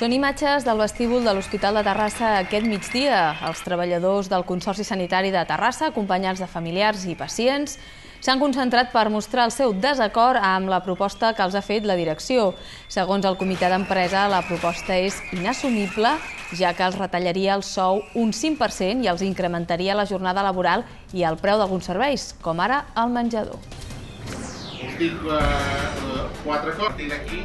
Són imatges del vestíbul de l'Hospital de Terrassa aquest migdia. Els treballadors del Consorci Sanitari de Terrassa, acompanyats de familiars i pacients, s'han concentrat per mostrar el seu desacord amb la proposta que els ha fet la direcció. Segons el comitè d'empresa, la proposta és inassumible, ja que els retallaria el sou un 5% i els incrementaria la jornada laboral i el preu d'alguns serveis, com ara el menjador. Us dic 4 coses, tinc aquí.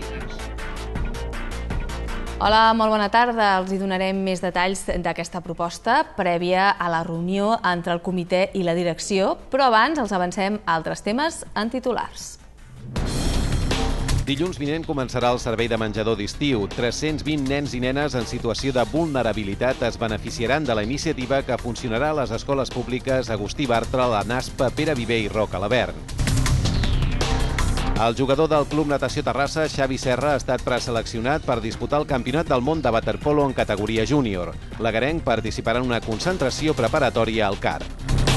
Hola, molt bona tarda. Els donarem més detalls d'aquesta proposta prèvia a la reunió entre el comitè i la direcció, però abans els avancem a altres temes en titulars. Dilluns vinent començarà el servei de menjador d'estiu. 320 nens i nenes en situació de vulnerabilitat es beneficiaran de la iniciativa que funcionarà a les escoles públiques Agustí Bartra, la NASPA, Pere Viver i Roca Lavern. El jugador del Club Natació Terrassa, Xavi Serra, ha estat preseleccionat per disputar el Campionat del Món de waterpolo en categoria júnior. L'agarenc participarà en una concentració preparatòria al CAR.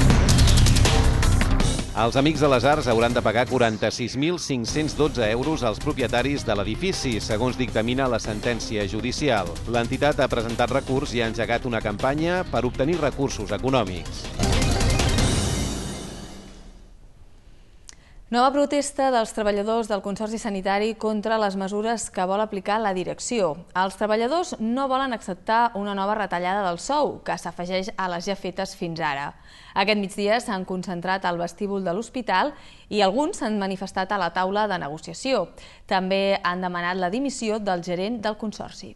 Els Amics de les Arts hauran de pagar 46.512 euros als propietaris de l'edifici, segons dictamina la sentència judicial. L'entitat ha presentat recurs i ha engegat una campanya per obtenir recursos econòmics. Nova protesta dels treballadors del Consorci Sanitari contra les mesures que vol aplicar la direcció. Els treballadors no volen acceptar una nova retallada del sou, que s'afegeix a les ja fetes fins ara. Aquest migdia s'han concentrat al vestíbul de l'hospital i alguns s'han manifestat a la taula de negociació. També han demanat la dimissió del gerent del Consorci.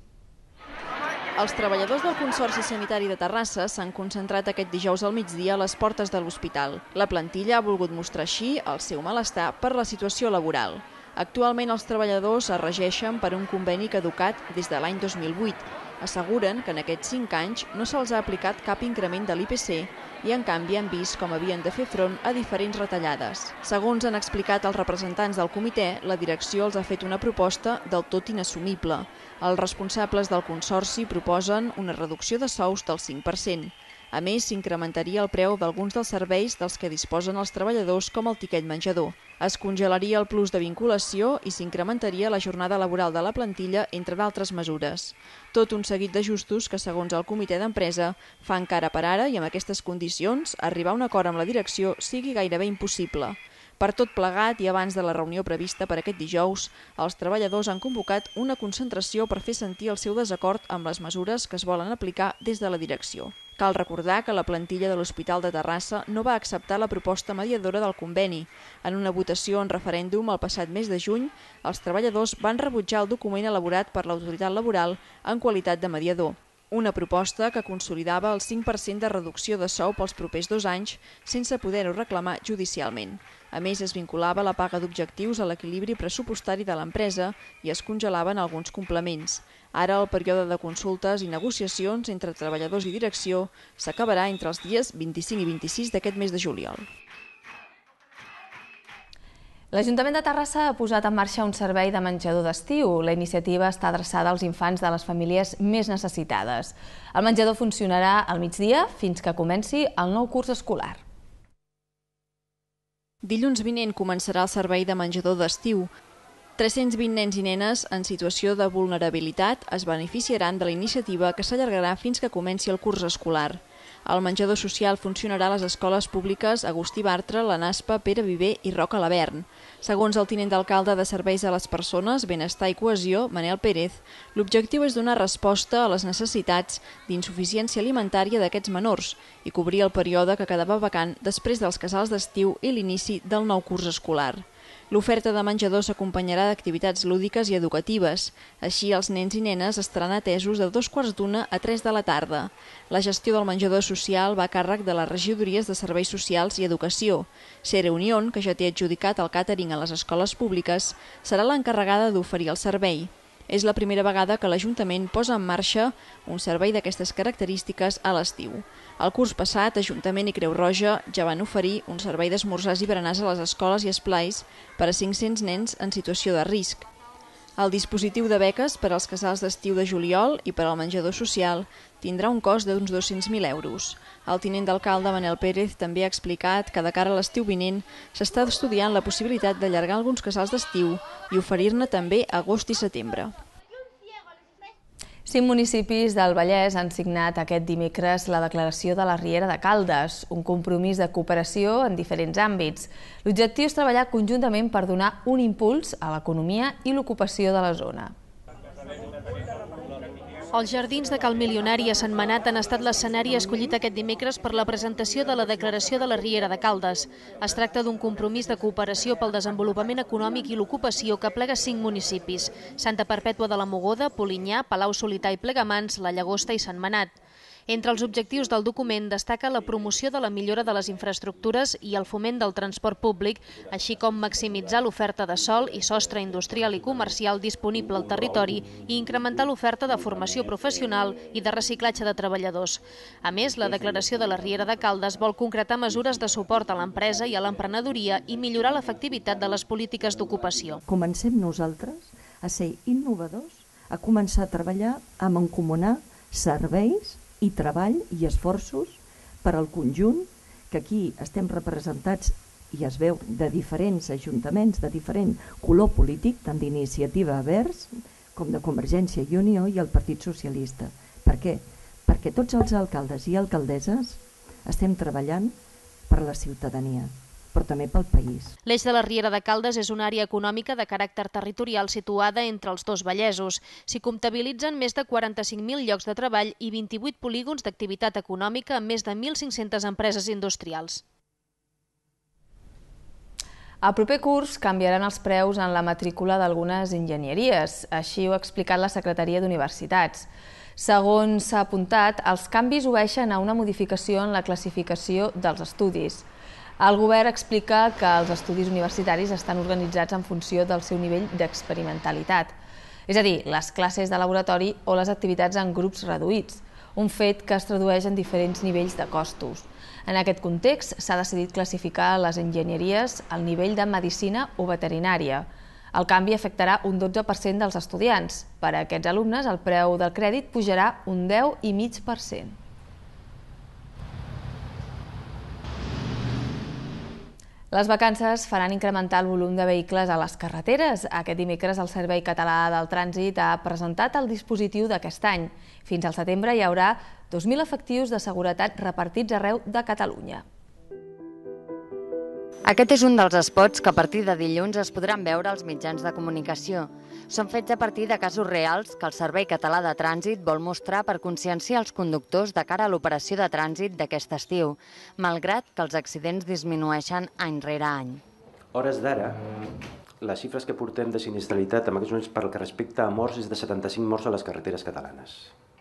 Els treballadors del Consorci Sanitari de Terrassa s'han concentrat aquest dijous al migdia a les portes de l'hospital. La plantilla ha volgut mostrar així el seu malestar per la situació laboral. Actualment els treballadors es regeixen per un conveni caducat des de l'any 2008. Asseguren que en aquests 5 anys no se'ls ha aplicat cap increment de l'IPC i en canvi han vist com havien de fer front a diferents retallades. Segons han explicat els representants del comitè, la direcció els ha fet una proposta del tot inassumible. Els responsables del Consorci proposen una reducció de sous del 5%. A més, s'incrementaria el preu d'alguns dels serveis dels que disposen els treballadors, com el tiquet menjador. Es congelaria el plus de vinculació i s'incrementaria la jornada laboral de la plantilla, entre d'altres mesures. Tot un seguit d'ajustos que, segons el comitè d'empresa, fan que ara per ara i amb aquestes condicions, arribar a un acord amb la direcció sigui gairebé impossible. Per tot plegat i abans de la reunió prevista per aquest dijous, els treballadors han convocat una concentració per fer sentir el seu desacord amb les mesures que es volen aplicar des de la direcció. Cal recordar que la plantilla de l'Hospital de Terrassa no va acceptar la proposta mediadora del conveni. En una votació en referèndum el passat mes de juny, els treballadors van rebutjar el document elaborat per l'autoritat laboral en qualitat de mediador. Una proposta que consolidava el 5% de reducció de sou pels propers 2 anys sense poder-ho reclamar judicialment. A més, es vinculava la paga d'objectius a l'equilibri pressupostari de l'empresa i es congelaven alguns complements. Ara el període de consultes i negociacions entre treballadors i direcció s'acabarà entre els dies 25 i 26 d'aquest mes de juliol. L'Ajuntament de Terrassa ha posat en marxa un servei de menjador d'estiu. La iniciativa està adreçada als infants de les famílies més necessitades. El menjador funcionarà al migdia fins que comenci el nou curs escolar. Dilluns vinent començarà el servei de menjador d'estiu. 320 nens i nenes en situació de vulnerabilitat es beneficiaran de la iniciativa que s'allargarà fins que comenci el curs escolar. El menjador social funcionarà a les escoles públiques Agustí Bartra, la NASPA, Pere Viver i Roca Lavern. Segons el tinent d'alcalde de Serveis a les Persones, Benestar i Cohesió, Manel Pérez, l'objectiu és donar resposta a les necessitats d'insuficiència alimentària d'aquests menors i cobrir el període que quedava vacant després dels casals d'estiu i l'inici del nou curs escolar. L'oferta de menjador s'acompanyarà d'activitats lúdiques i educatives. Així, els nens i nenes estaran atesos de 2:15 a 3 de la tarda. La gestió del menjador social va a càrrec de les regidories de Serveis Socials i Educació. Sere Unión, que ja té adjudicat el càtering a les escoles públiques, serà l'encarregada d'oferir el servei. És la primera vegada que l'Ajuntament posa en marxa un servei d'aquestes característiques a l'estiu. El curs passat, Ajuntament i Creu Roja ja van oferir un servei d'esmorzars i berenars a les escoles i esplais per a 500 nens en situació de risc. El dispositiu de beques per als casals d'estiu de juliol i per al menjador social tindrà un cost d'uns 200.000 euros. El tinent d'alcalde Manel Pérez també ha explicat que de cara a l'estiu vinent s'està estudiant la possibilitat d'allargar alguns casals d'estiu i oferir-ne també agost i setembre. 5 municipis del Vallès han signat aquest dimecres la declaració de la Riera de Caldes, un compromís de cooperació en diferents àmbits. L'objectiu és treballar conjuntament per donar un impuls a l'economia i l'ocupació de la zona. Els jardins de Cal Milionari a Sentmenat han estat l'escenari escollit aquest dimecres per la presentació de la declaració de la Riera de Caldes. Es tracta d'un compromís de cooperació pel desenvolupament econòmic i l'ocupació que plega 5 municipis: Santa Perpètua de la Mogoda, Polinyà, Palau-solità i Plegamans, La Llagosta i Sentmenat. Entre els objectius del document destaca la promoció de la millora de les infraestructures i el foment del transport públic, així com maximitzar l'oferta de sòl i sostre industrial i comercial disponible al territori i incrementar l'oferta de formació professional i de reciclatge de treballadors. A més, la declaració de la Riera de Caldes vol concretar mesures de suport a l'empresa i a l'emprenedoria i millorar l'efectivitat de les polítiques d'ocupació. Comencem nosaltres a ser innovadors, a començar a treballar a mancomunar serveis i treball i esforços per al conjunt, que aquí estem representats i es veu de diferents ajuntaments, de diferent color polític, tant d'Iniciativa Verds com de Convergència i Unió i el Partit Socialista. Per què? Perquè tots els alcaldes i alcaldesses estem treballant per la ciutadania, però també pel país. L'eix de la Riera de Caldes és una àrea econòmica de caràcter territorial situada entre els dos vallesos. S'hi comptabilitzen més de 45.000 llocs de treball i 28 polígons d'activitat econòmica amb més de 1.500 empreses industrials. Al proper curs canviaran els preus en la matrícula d'algunes enginyeries, així ho ha explicat la Secretaria d'Universitats. Segons s'ha apuntat, els canvis obeeixen a una modificació en la classificació dels estudis. El govern explica que els estudis universitaris estan organitzats en funció del seu nivell d'experimentalitat, és a dir, les classes de laboratori o les activitats en grups reduïts, un fet que es tradueix en diferents nivells de costos. En aquest context, s'ha decidit classificar les enginyeries al nivell de medicina o veterinària. El canvi afectarà un 12% dels estudiants. Per a aquests alumnes, el preu del crèdit pujarà un 10,5%. Les vacances faran incrementar el volum de vehicles a les carreteres. Aquest dimecres el Servei Català del Trànsit ha presentat el dispositiu d'aquest any. Fins al setembre hi haurà 2.000 efectius de seguretat repartits arreu de Catalunya. Aquest és un dels spots que a partir de dilluns es podran veure als mitjans de comunicació. Són fets a partir de casos reals que el Servei Català de Trànsit vol mostrar per conscienciar els conductors de cara a l'operació de trànsit d'aquest estiu, malgrat que els accidents disminueixen any rere any. A hores d'ara, les xifres que portem de sinistralitat en aquests moments per que respecta a morts és de 75 morts a les carreteres catalanes.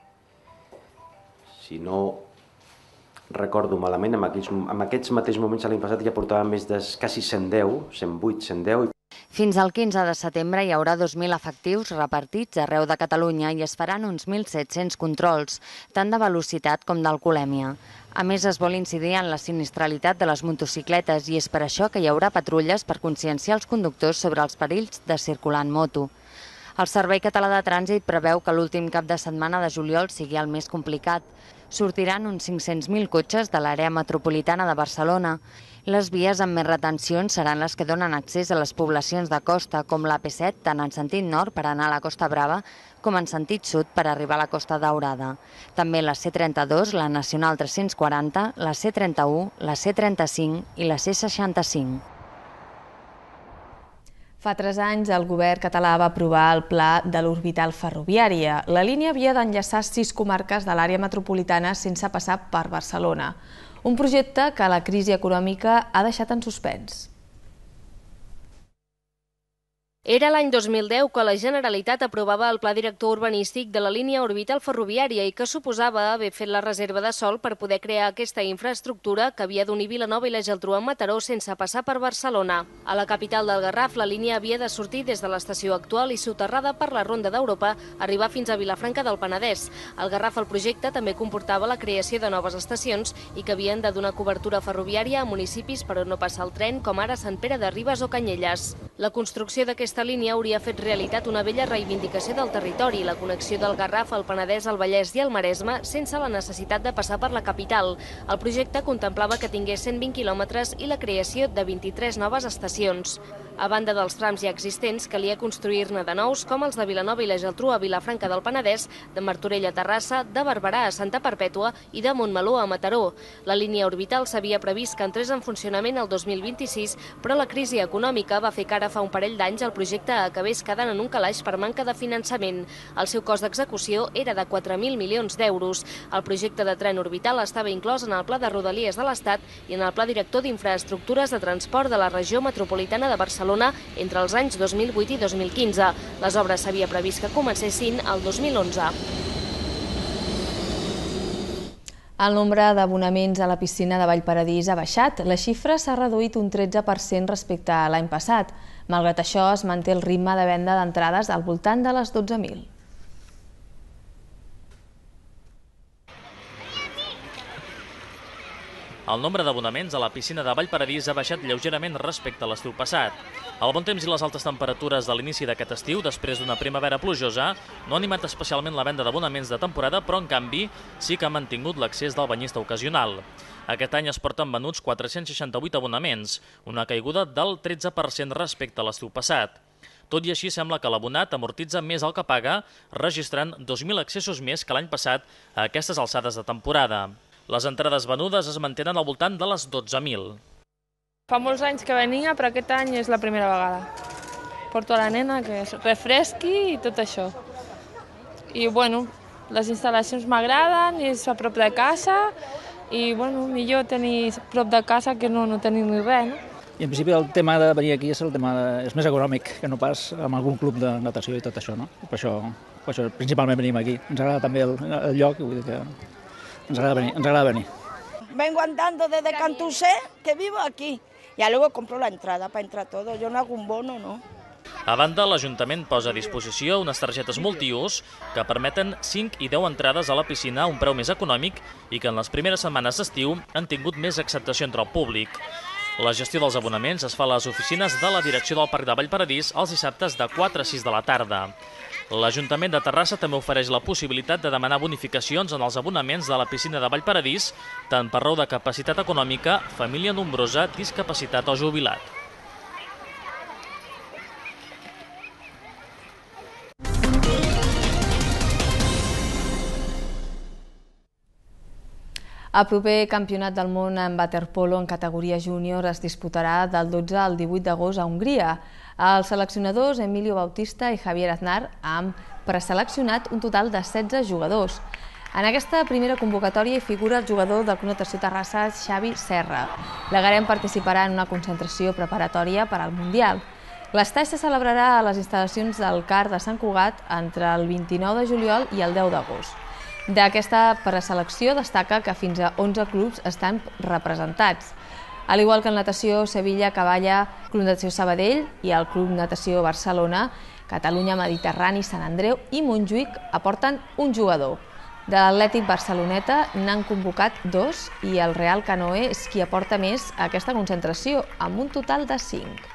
Si no recordo malament, en aquests mateixos moments l'any passat ja portava més de quasi 110, 108, 110. Fins al 15 de setembre hi haurà 2.000 efectius repartits arreu de Catalunya i es faran uns 1.700 controls, tant de velocitat com d'alcoholèmia. A més, es vol incidir en la sinistralitat de les motocicletes i és per això que hi haurà patrulles per conscienciar els conductors sobre els perills de circular en moto. El Servei Català de Trànsit preveu que l'últim cap de setmana de juliol sigui el més complicat. Sortiran uns 500.000 cotxes de l'àrea metropolitana de Barcelona. Les vies amb més retencions seran les que donen accés a les poblacions de costa, com l'AP7, tant en sentit nord per anar a la Costa Brava, com en sentit sud per arribar a la Costa Daurada. També la C32, la Nacional 340, la C31, la C35 i la C65. Fa 3 anys el govern català va aprovar el pla de l'orbital ferroviària. La línia havia d'enllaçar 6 comarques de l'àrea metropolitana sense passar per Barcelona. Un projecte que la crisi econòmica ha deixat en suspens. Era l'any 2010 que la Generalitat aprovava el Pla Director Urbanístic de la línia orbital ferroviària i que suposava haver fet la reserva de sòl per poder crear aquesta infraestructura que havia d'unir Vilanova i la Geltrú amb Mataró sense passar per Barcelona. A la capital del Garraf, la línia havia de sortir des de l'estació actual i soterrada per la Ronda d'Europa, arribar fins a Vilafranca del Penedès. Al Garraf el projecte també comportava la creació de noves estacions i que havien de donar cobertura ferroviària a municipis per on no passar el tren, com ara Sant Pere de Ribes o Canyelles. La construcció d'aquesta aquesta línia hauria fet realitat una vella reivindicació del territori, la connexió del Garraf, el Penedès, el Vallès i el Maresme, sense la necessitat de passar per la capital. El projecte contemplava que tingués 120 quilòmetres i la creació de 23 noves estacions. A banda dels trams ja existents, calia construir-ne de nous, com els de Vilanova i la Geltrú a Vilafranca del Penedès, de Martorell a Terrassa, de Barberà a Santa Perpètua i de Montmeló a Mataró. La línia orbital s'havia previst que entrés en funcionament el 2026, però la crisi econòmica va fer que ara fa un parell d'anys el projecte acabés quedant en un calaix per manca de finançament. El seu cost d'execució era de 4.000 milions d'euros. El projecte de tren orbital estava inclòs en el Pla de Rodalies de l'Estat i en el Pla Director d'Infraestructures de Transport de la Regió Metropolitana de Barcelona entre els anys 2008 i 2015. Les obres s'havia previst que comencessin el 2011. El nombre d'abonaments a la piscina de Vallparadís ha baixat. La xifra s'ha reduït un 13% respecte a l'any passat. Malgrat això, es manté el ritme de venda d'entrades al voltant de les 12.000. El nombre d'abonaments a la piscina de Vallparadís ha baixat lleugerament respecte a l'estiu passat. El bon temps i les altes temperatures de l'inici d'aquest estiu, després d'una primavera plujosa, no ha animat especialment la venda d'abonaments de temporada, però en canvi sí que ha mantingut l'accés del banyista ocasional. Aquest any es porten venuts 468 abonaments, una caiguda del 13% respecte a l'estiu passat. Tot i així, sembla que l'abonat amortitza més el que paga, registrant 2.000 accessos més que l'any passat a aquestes alçades de temporada. Les entrades venudes es mantenen al voltant de les 12.000. Fa molts anys que venia, però aquest any és la primera vegada. Porto a la nena que es refresqui i tot això. I, bueno, les instal·lacions m'agraden, és a prop de casa i, bueno, millor tenir prop de casa que no tenir ni res, no? I en principi el tema de venir aquí és més econòmic que no pas amb algun club de natació i tot això, no? Per això principalment venim aquí. Ens agrada també el lloc, vull dir que ens agrada venir. Vengo andando desde Cantusé, que vivo aquí. Ya luego compro la entrada para entrar todo. Yo no hago un bono, no. A banda, l'Ajuntament posa a disposició unes targetes multiús que permeten 5 i 10 entrades a la piscina a un preu més econòmic i que en les primeres setmanes d'estiu han tingut més acceptació entre el públic. La gestió dels abonaments es fa a les oficines de la direcció del Parc de Vallparadís els dissabtes de 4 a 6 de la tarda. L'Ajuntament de Terrassa també ofereix la possibilitat de demanar bonificacions en els abonaments de la piscina de Vallparadís, tant per raó de capacitat econòmica, família nombrosa, discapacitat o jubilat. El proper Campionat del Món en waterpolo en categoria júnior es disputarà del 12 al 18 d'agost a Hongria. Els seleccionadors Emilio Bautista i Javier Aznar han preseleccionat un total de 16 jugadors. En aquesta primera convocatòria hi figura el jugador del Club Natació Terrassa, Xavi Serra. L'Egarem participarà en una concentració preparatòria per al Mundial. L'estat se celebrarà a les instal·lacions del CAR de Sant Cugat entre el 29 de juliol i el 10 d'agost. D'aquesta preselecció destaca que fins a 11 clubs estan representats. Al igual que el Natació Sevilla, Cavalla, Club Natació Sabadell i el Club Natació Barcelona, Catalunya, Mediterrani, Sant Andreu i Montjuïc aporten un jugador. De l'Atlètic Barceloneta n'han convocat 2 i el Real Canoe és qui aporta més a aquesta concentració, amb un total de 5.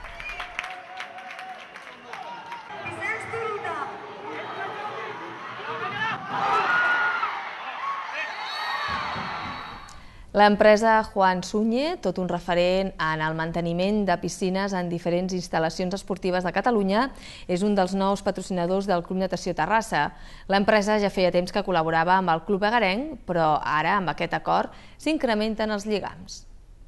L'empresa Joan Sunyer, tot un referent en el manteniment de piscines en diferents instal·lacions esportives de Catalunya, és un dels nous patrocinadors del Club Natació Terrassa. L'empresa ja feia temps que col·laborava amb el Club Egarenc, però ara, amb aquest acord, s'incrementen els lligams.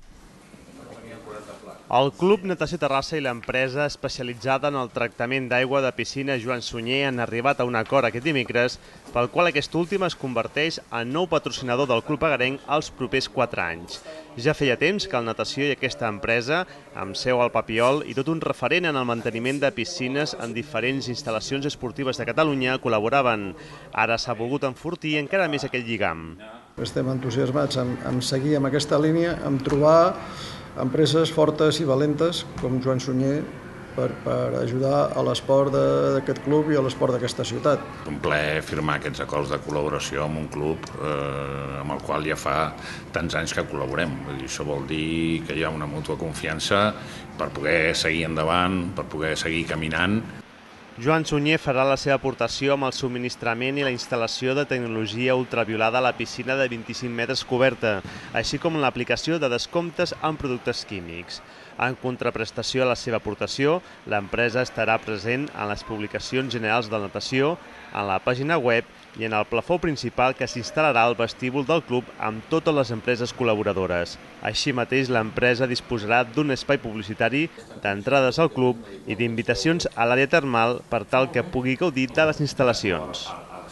El Club Natació Terrassa i l'empresa especialitzada en el tractament d'aigua de piscina Joan Sunyer han arribat a un acord aquest dimecres pel qual aquest últim es converteix en nou patrocinador del Club Egarenc els propers 4 anys. Ja feia temps que el Natació i aquesta empresa, amb seu al Papiol i tot un referent en el manteniment de piscines en diferents instal·lacions esportives de Catalunya, col·laboraven. Ara s'ha volgut enfortir encara més aquest lligam. Estem entusiasmats en seguir amb aquesta línia, en trobar empreses fortes i valentes com Joan Sunyer ajudar a l'esport d'aquest club i a l'esport d'aquesta ciutat. Un plaer firmar aquests acords de col·laboració amb un club amb el qual ja fa tants anys que col·laborem. Això vol dir que hi ha una mútua confiança per poder seguir endavant, per poder seguir caminant. Joan Sunyer farà la seva aportació amb el subministrament i la instal·lació de tecnologia ultraviolada a la piscina de 25 metres coberta, així com l'aplicació de descomptes en productes químics. En contraprestació a la seva aportació, l'empresa estarà present en les publicacions generals de natació, en la pàgina web i en el plafó principal que s'instal·larà al vestíbul del club amb totes les empreses col·laboradores. Així mateix, l'empresa disposarà d'un espai publicitari, d'entrades al club i d'invitacions a l'àrea termal per tal que pugui gaudir de les instal·lacions.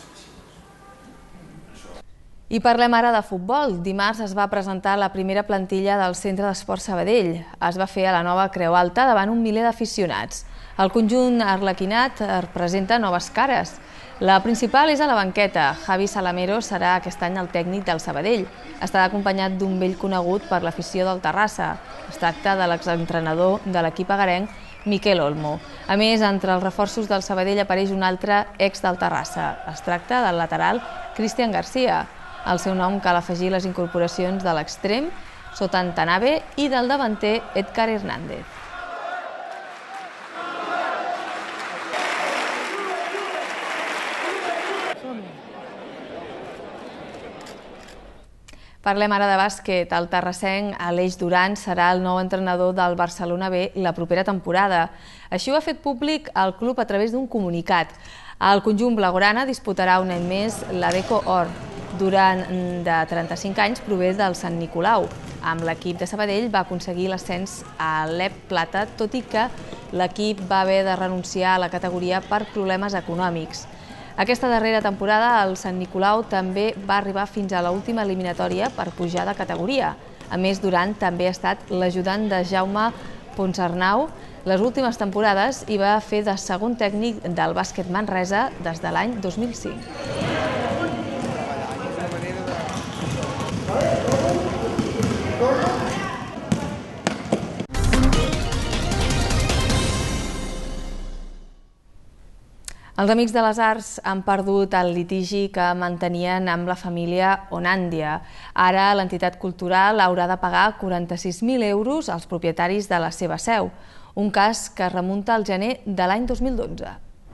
I parlem ara de futbol. Dimarts es va presentar la primera plantilla del Centre d'Esport Sabadell. Es va fer a la nova Creu Alta davant un miler d'aficionats. El conjunt arlequinat presenta noves cares. La principal és a la banqueta. Javi Salamero serà aquest any el tècnic del Sabadell. Estarà acompanyat d'un vell conegut per l'afició del Terrassa. Es tracta de l'exentrenador de l'equip agarenc, Miquel Olmo. A més, entre els reforços del Sabadell apareix un altre ex del Terrassa. Es tracta del lateral Cristian García. Al seu nom cal afegir les incorporacions de l'extrem, Sotan Tanabe, i del davanter Edgar Hernández. Parlem ara de bàsquet. El terrassenc Aleix Duran serà el nou entrenador del Barcelona B la propera temporada. Així ho ha fet públic el club a través d'un comunicat. El conjunt blaugrana disputarà un any més la Deco Or. Duran, de 35 anys, prové del Sant Nicolau. Amb l'equip de Sabadell va aconseguir l'ascens a l'EP Plata, tot i que l'equip va haver de renunciar a la categoria per problemes econòmics. Aquesta darrera temporada el Sant Nicolau també va arribar fins a l'última eliminatòria per pujar de categoria. A més, Duran també ha estat l'ajudant de Jaume Ponsarnau. Les últimes temporades hi va fer de segon tècnic del bàsquet Manresa des de l'any 2005. Els Amics de les Arts han perdut el litigi que mantenien amb la família Onandia. Ara l'entitat cultural haurà de pagar 46.000 euros als propietaris de la seva seu, un cas que remunta al gener de l'any 2012.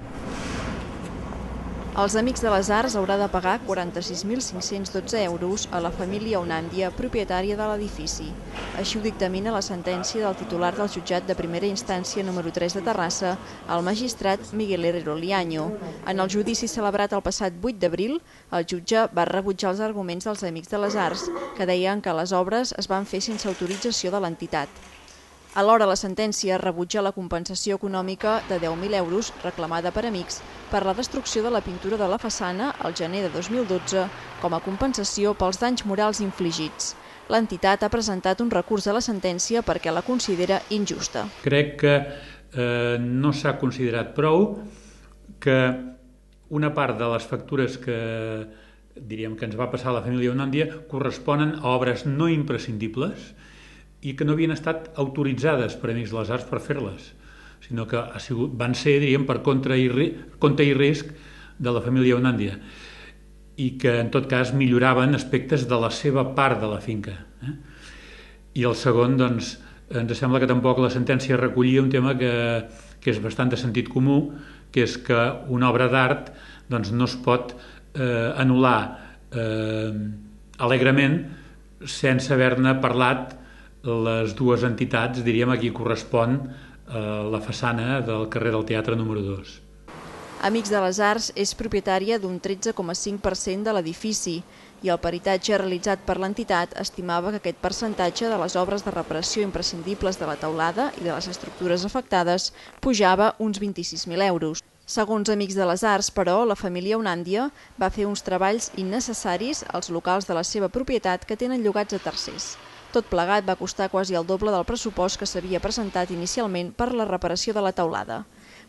Els Amics de les Arts haurà de pagar 46.512 euros a la família Onandia, propietària de l'edifici. Així ho dictamina la sentència del titular del jutjat de primera instància número 3 de Terrassa, el magistrat Miguel Herrero Liaño. En el judici celebrat el passat 8 d'abril, el jutge va rebutjar els arguments dels Amics de les Arts, que deien que les obres es van fer sense autorització de l'entitat. Alhora, la sentència rebutja la compensació econòmica de 10.000 euros reclamada per Amics per la destrucció de la pintura de la façana al gener de 2012 com a compensació pels danys morals infligits. L'entitat ha presentat un recurs a la sentència perquè la considera injusta. Crec que no s'ha considerat prou que una part de les factures que diríem que ens va passar a la família Onandia corresponen a obres no imprescindibles i que no havien estat autoritzades per Amics de les Arts per fer-les, sinó que van ser, diríem, per compte i risc de la família Onandia i que, en tot cas, milloraven aspectes de la seva part de la finca. I el segon, doncs, ens sembla que tampoc la sentència recollia un tema que és bastant de sentit comú, que és que una obra d'art no es pot anul·lar alegrement sense haver-ne parlat les dues entitats, diríem, a qui correspon la façana del carrer del Teatre número 2. Amics de les Arts és propietària d'un 13,5% de l'edifici i el peritatge realitzat per l'entitat estimava que aquest percentatge de les obres de reparació imprescindibles de la teulada i de les estructures afectades pujava uns 26.000 euros. Segons Amics de les Arts, però, la família Onandia va fer uns treballs innecessaris als locals de la seva propietat que tenen llogats a tercers. Tot plegat va costar quasi el doble del pressupost que s'havia presentat inicialment per la reparació de la teulada.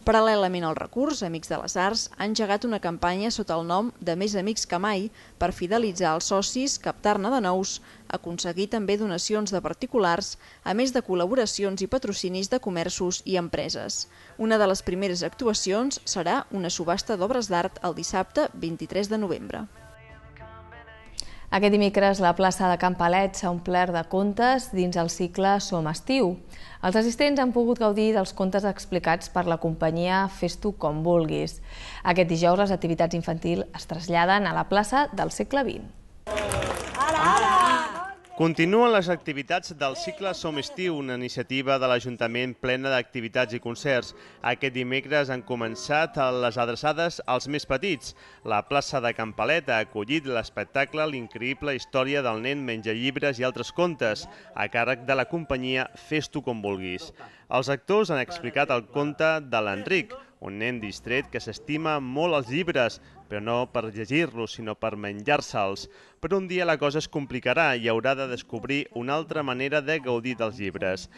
Paral·lelament al recurs, Amics de les Arts ha engegat una campanya sota el nom de Més Amics que Mai per fidelitzar els socis, captar-ne de nous, aconseguir també donacions de particulars, a més de col·laboracions i patrocinis de comerços i empreses. Una de les primeres actuacions serà una subhasta d'obres d'art el dissabte 23 de novembre. Aquest dimecres la plaça de Can Palet s'ha omplert de contes dins el cicle Som Estiu. Els assistents han pogut gaudir dels contes explicats per la companyia Fes-tu com vulguis. Aquest dijous les activitats infantils es traslladen a la plaça del segle XX. Continuen les activitats del cicle Som Estiu, una iniciativa de l'Ajuntament plena d'activitats i concerts. Aquest dimecres han començat les adreçades als més petits. La plaça de Can Palet ha acollit l'espectacle L'increïble història del nen menja llibres i altres contes, a càrrec de la companyia Fes-tu com vulguis. Els actors han explicat el conte de l'Enric, un nen distret que s'estima molt els llibres, però no per llegir-los, sinó per menjar-se'ls. Però un dia la cosa es complicarà i haurà de descobrir una altra manera de gaudir dels llibres.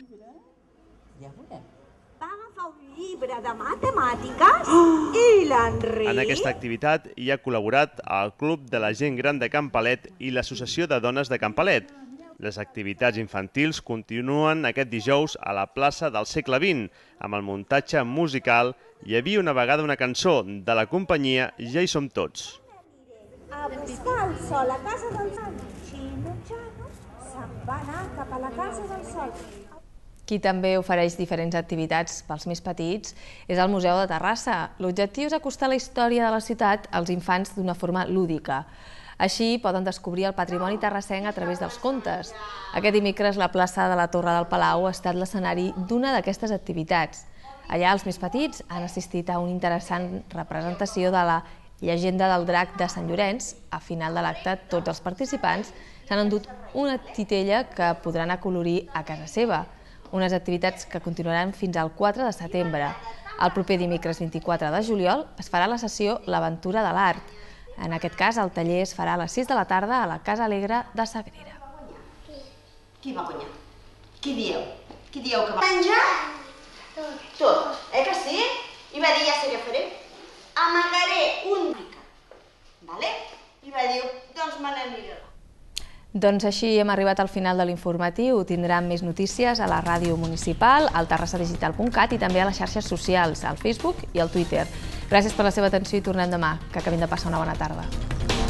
Va agafar un llibre de matemàtiques i l'Enric... En aquesta activitat hi ha col·laborat el Club de la Gent Gran de Can Palet i l'Associació de Dones de Can Palet. Les activitats infantils continuen aquest dijous a la plaça del segle XX, amb el muntatge musical Hi havia una vegada una cançó de la companyia Ja hi som tots. A buscar el sol a casa del sol. Xino Xano se'n va anar cap a la casa del sol. Qui també ofereix diferents activitats pels més petits és el Museu de Terrassa. L'objectiu és acostar la història de la ciutat als infants d'una forma lúdica. Així poden descobrir el patrimoni terrassenc a través dels contes. Aquest dimecres la plaça de la Torre del Palau ha estat l'escenari d'una d'aquestes activitats. Allà els més petits han assistit a una interessant representació de la llegenda del drac de Sant Llorenç. A final de l'acte, tots els participants s'han endut una titella que podran acolorir a casa seva. Unes activitats que continuaran fins al 4 de setembre. El proper dimecres 24 de juliol es farà la sessió L'Aventura de l'Art. En aquest cas, el taller es farà a les 6 de la tarda a la Casa Alegre de Sagrera. Qui va guanyar? Qui dieu? Qui dieu que va menjar? Tot, que sí? I va dir, ja sé què faré. Amagaré un mica, vale? I va dir, doncs me n'aniré. Doncs així hem arribat al final de l'informatiu. Tindran més notícies a la ràdio municipal, al terrassadigital.cat i també a les xarxes socials, al Facebook i al Twitter. Gràcies per la seva atenció i tornem demà. Que acabin de passar una bona tarda.